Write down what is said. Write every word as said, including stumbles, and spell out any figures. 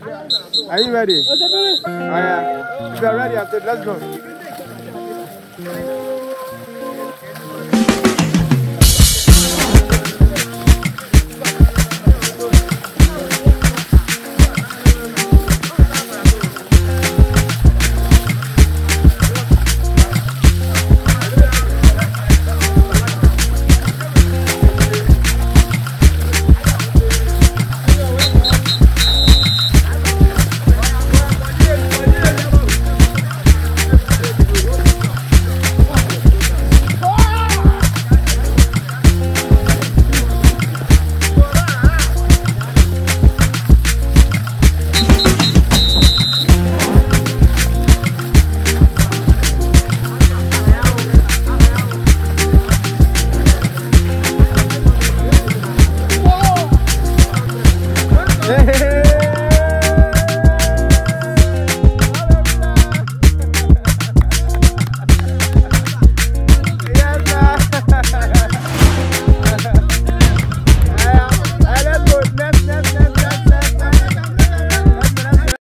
Are you ready? Oh, yeah. If you are ready, I said, let's go.